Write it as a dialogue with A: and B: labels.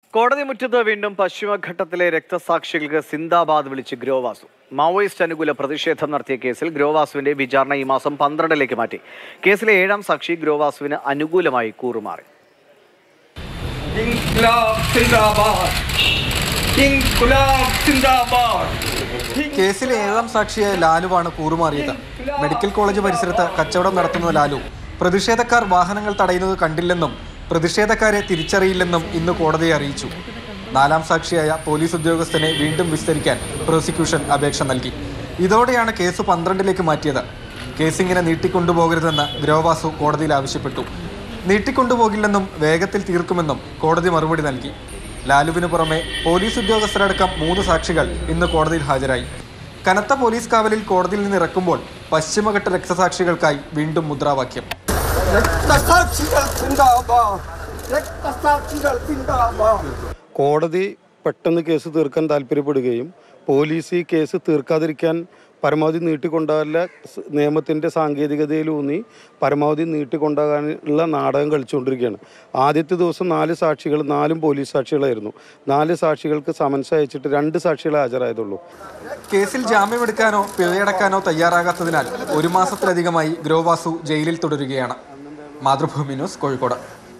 A: കോടതി മുറ്റത്ത് വീണ്ടും പശ്ചിമഘട്ടത്തിലെ രക്തസാക്ഷികൾക്ക് സിന്ദാബാദ് വിളിച്ച് ഗ്രോവാസു. മാവോയിസ്റ്റ് അനുകൂല പ്രതിഷേധം നടത്തിയ കേസിൽ ഗ്രോവാസുവിന്റെ വിചാരണ ഈ മാസം 12ലേക്ക് മാറ്റി. കേസിലെ 7ാം സാക്ഷി ഗ്രോവാസുവിന് അനുകൂലമായി കൂറുമാറി.
B: കേസിലെ 7ാം സാക്ഷിയായ ലാലുവാണ് കൂറുമാറിയത്. മെഡിക്കൽ കോളേജ് പരിസരത്ത് കച്ചവടം നടത്തുന്ന ലാലു പ്രതിഷേധക്കാർ വാഹനങ്ങൾ തടയുന്നത് കണ്ടില്ലെന്നും പ്രതിഷേധക്കാരെ തിരിച്ചറിയില്ലെന്നും ഇന്ന് കോടതിയെ അറിയിച്ചു. 4ാം സാക്ഷിയായ പോലീസ് ഉദ്യോഗസ്ഥനെ വീണ്ടും വിസ്തരിക്കാൻ പ്രോസിക്യൂഷൻ അപേക്ഷ നൽകി. ഇതോടെയാണ് കേസ് 12ലേക്ക് മാറ്റിയത്. കേസിങ്ങനെ നീട്ടിക്കൊണ്ടുപോകരുതെന്ന് ഗ്രോവാസു കോടതിയിൽ ആവശ്യപ്പെട്ടു. നീട്ടിക്കൊണ്ടുപോകില്ലെന്നും വേഗത്തിൽ തീർക്കുമെന്നും കോടതി മറുപടി നൽകി. ലാലുവിന് പുറമെ പോലീസ് ഉദ്യോഗസ്ഥരടക്കം 3 സാക്ഷികൾ ഇന്ന് കോടതിയിൽ ഹാജരായി. കനത്ത പോലീസ് കാവലിൽ കോടതിയിൽ നിന്ന് ഇറക്കുമ്പോൾ പശ്ചിമഘട്ട രക്തസാക്ഷികൾക്കായി വീണ്ടും മുദ്രാവാക്യം.
C: കോടതി പെട്ടെന്ന് കേസ് തീർക്കാൻ താല്പര്യപ്പെടുകയും പോലീസ് ഈ കേസ് തീർക്കാതിരിക്കാൻ പരമാവധി നീട്ടിക്കൊണ്ടാകാനുള്ള നിയമത്തിൻ്റെ സാങ്കേതികതയിലൂന്നി പരമാവധി നീട്ടിക്കൊണ്ടാകാനുള്ള നാടകം കളിച്ചുകൊണ്ടിരിക്കുകയാണ്. ആദ്യത്തെ ദിവസം 4 സാക്ഷികൾ, 4 പോലീസ് സാക്ഷികളായിരുന്നു. 4 സാക്ഷികൾക്ക് സമൻസ് അയച്ചിട്ട് 2 സാക്ഷികളെ ഹാജരായതുള്ളൂ.
B: കേസിൽ ജാമ്യമെടുക്കാനോ പിഴയടക്കാനോ തയ്യാറാകാത്തതിനാൽ 1 മാസത്തിലധികമായി ഗ്രോവാസു ജയിലിൽ തുടരുകയാണ്. മാതൃഭൂമി ന്യൂസ്, കോഴിക്കോട്.